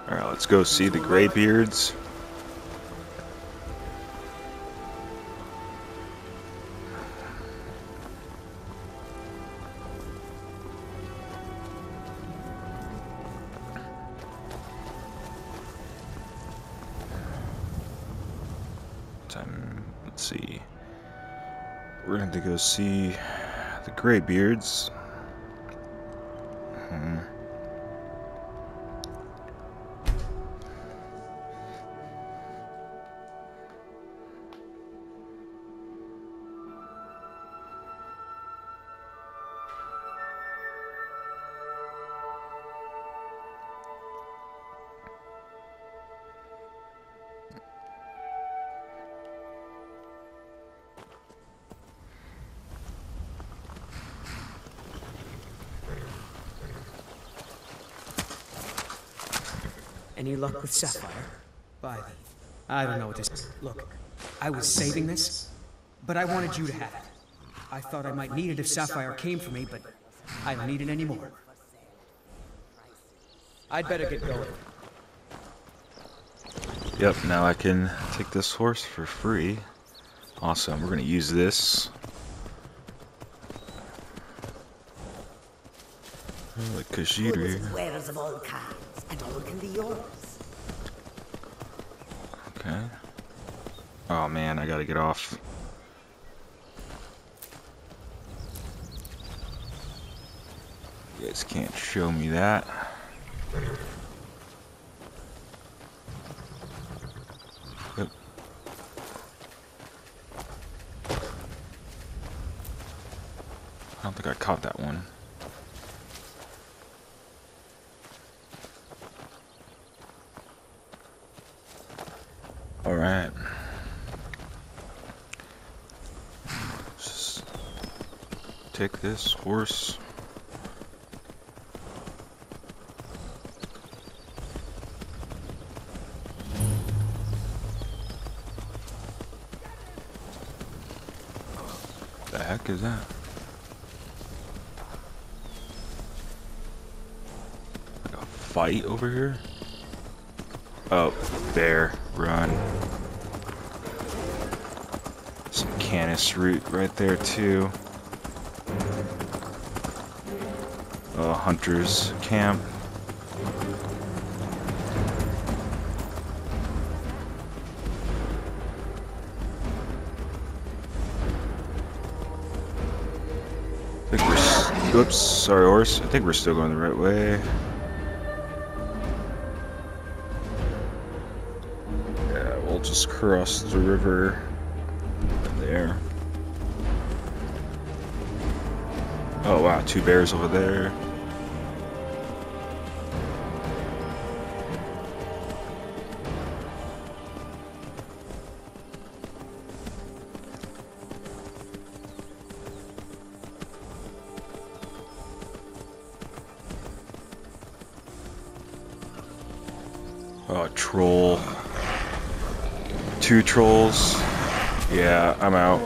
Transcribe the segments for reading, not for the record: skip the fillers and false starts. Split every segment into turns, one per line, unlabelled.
Alright, let's go see the Greybeards. Let's see. We're going to go see the Greybeards.
Any luck with Sapphire? I don't know what this is. Look, I was saving this, but I wanted you to have it. I thought I might need it if Sapphire came for me, but I don't need it anymore. I'd better get going.
Yep, now I can take this horse for free. Awesome, we're gonna use this. The Khajiit.
Wares of all kinds, and all can be yours.
Okay. Oh man, I gotta get off. You guys can't show me that. Yep. I don't think I caught that one. Alright. Just take this horse. The heck is that? Like a fight over here? Oh, bear, run. Some canis root right there too. Hunter's camp. I think we're, oops, sorry horse. I think we're still going the right way. Yeah, we'll just cross the river there. Oh wow, two bears over there. Oh, a troll. Two trolls. Yeah, I'm out.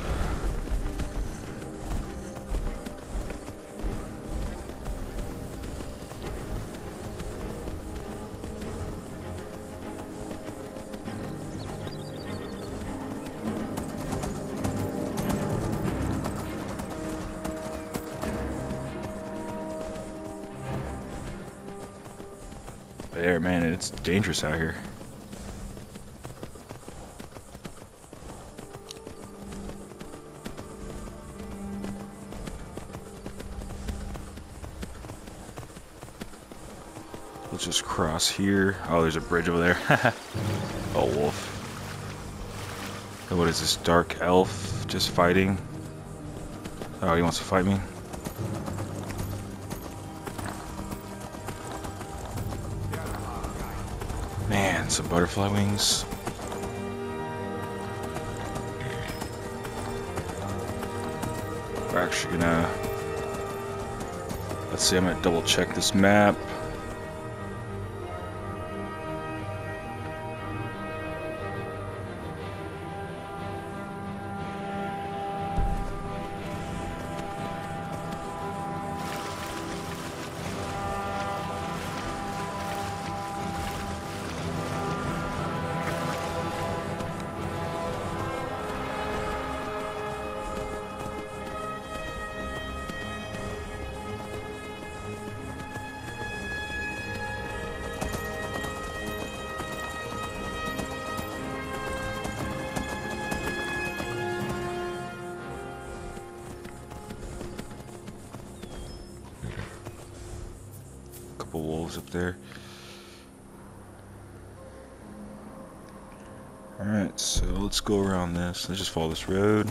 There, man, it's dangerous out here. Let's just cross here. Oh, there's a bridge over there. Oh, wolf. And what is this, dark elf just fighting? Oh, he wants to fight me? Man, some butterfly wings. We're actually gonna... Let's see, I'm gonna double check this map. tunnels up there. Alright, so let's go around this. Let's just follow this road.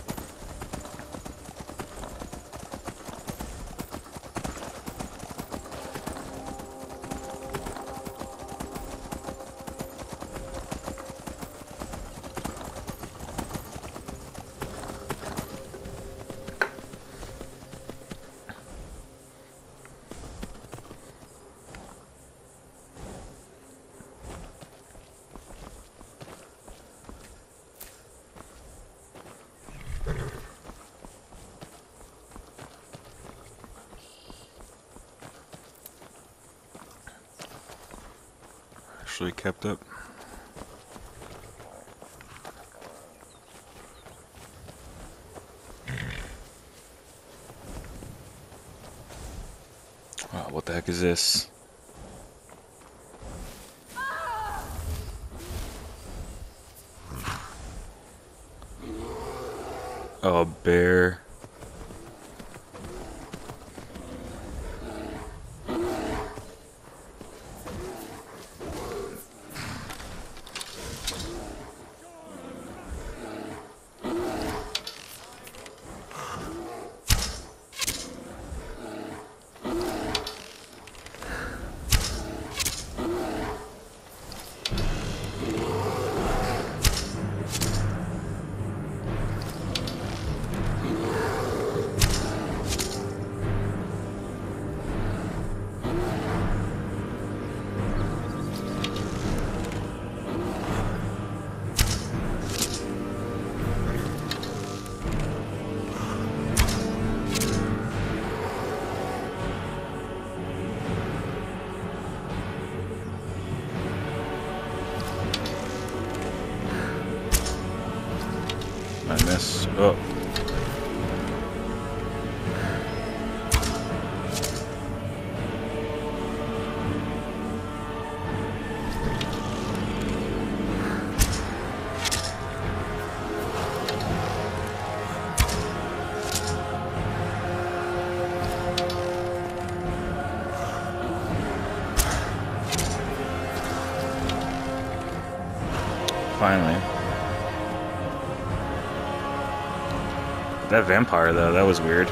Actually kept up. Oh, what the heck is this? Oh, a bear. I missed. Oh. Finally. That vampire, though, that was weird.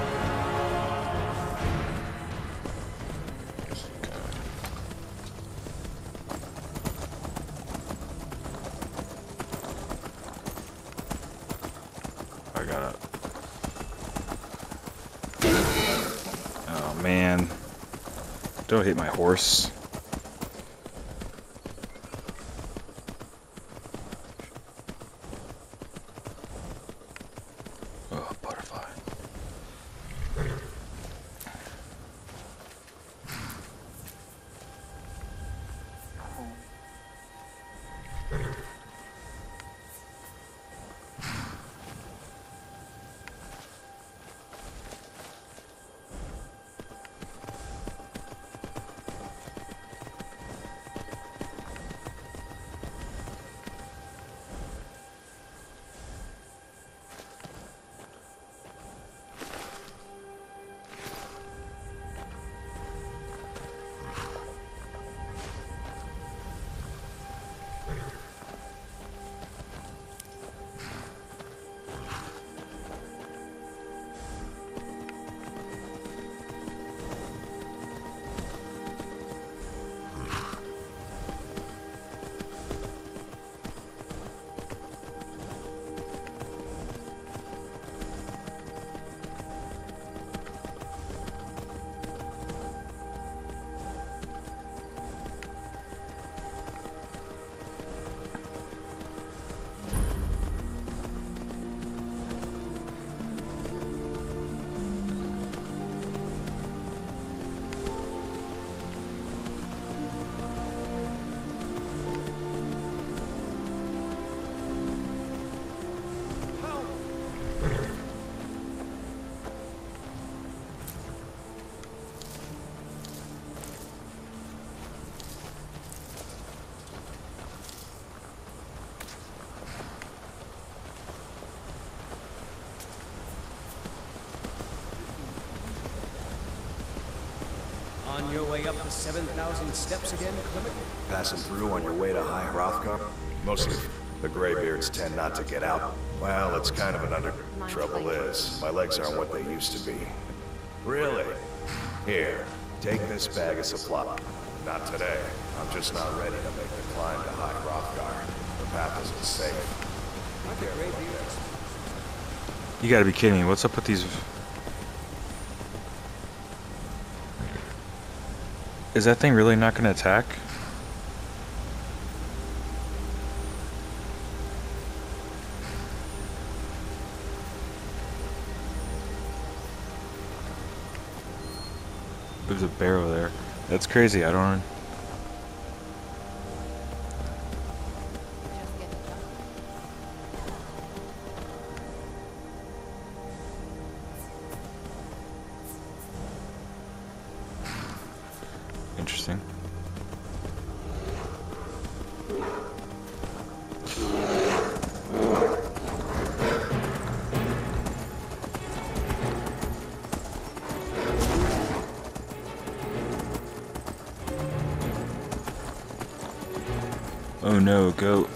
I got it. Oh, man. Don't hit my horse. Oh, butterfly.
your way up the 7,000 steps again, Clement?
Passing through on your way to High Hrothgar? Mostly. The Greybeards tend not to get out. Well, it's kind of an under... Trouble is, my legs aren't what they used to be. Really? Here, take this bag of supply. Not today. I'm just not ready to make the climb to High Hrothgar. The path isn't safe.
Aren't the Greybeards?
You gotta be kidding me. What's up with these... Is that thing really not gonna attack? There's a bear over there. That's crazy. I don't... Interesting. Oh no, goat.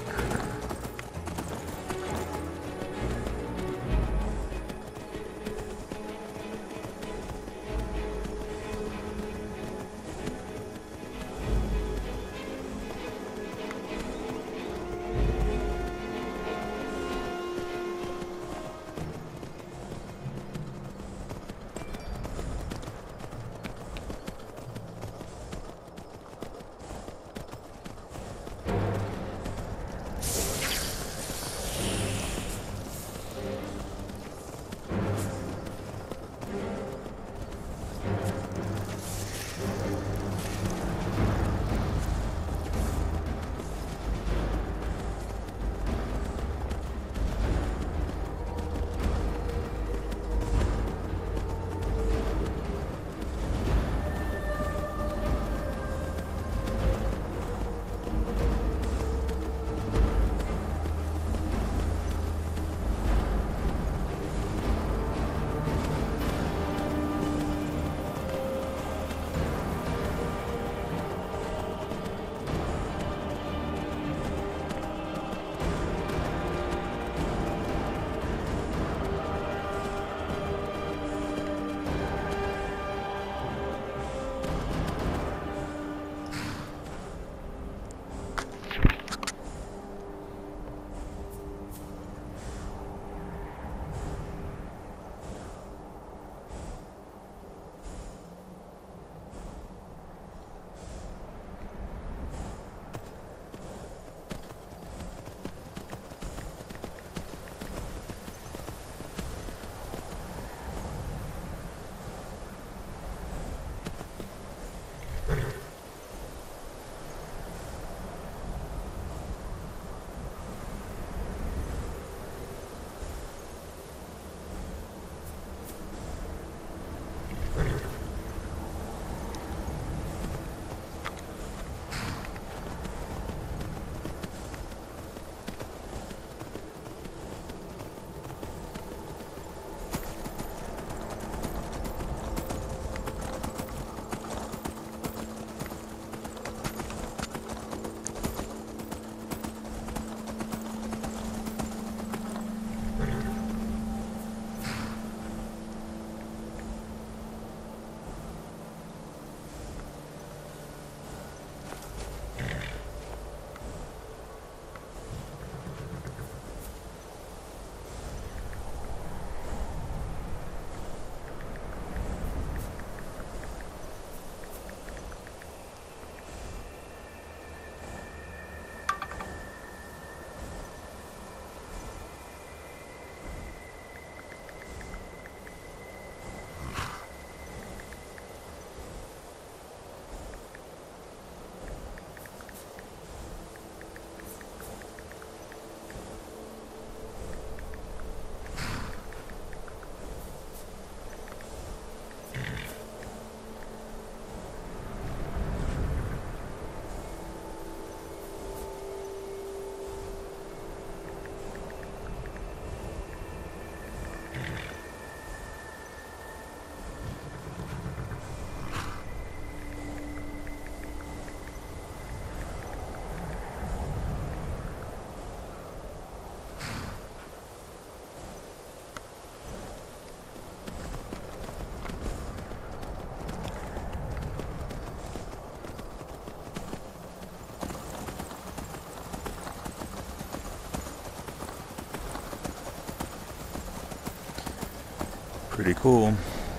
Pretty cool.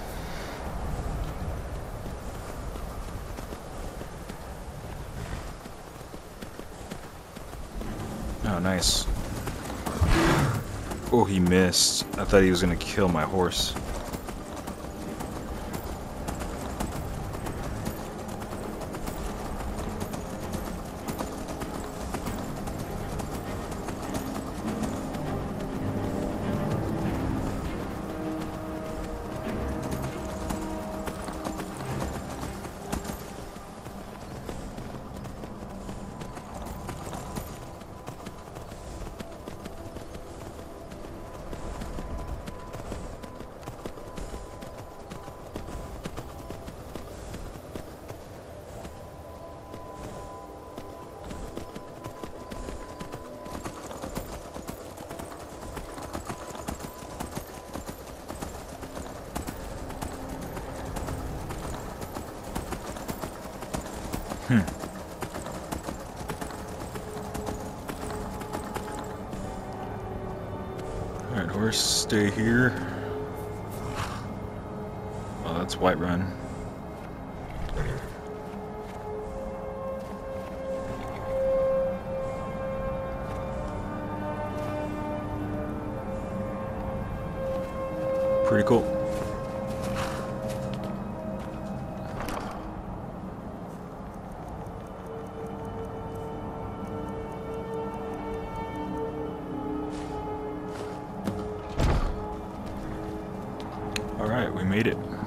Oh, nice. Oh, he missed. I thought he was gonna kill my horse. Alright, horse, stay here. Oh, that's Whiterun. Pretty cool. Alright, we made it.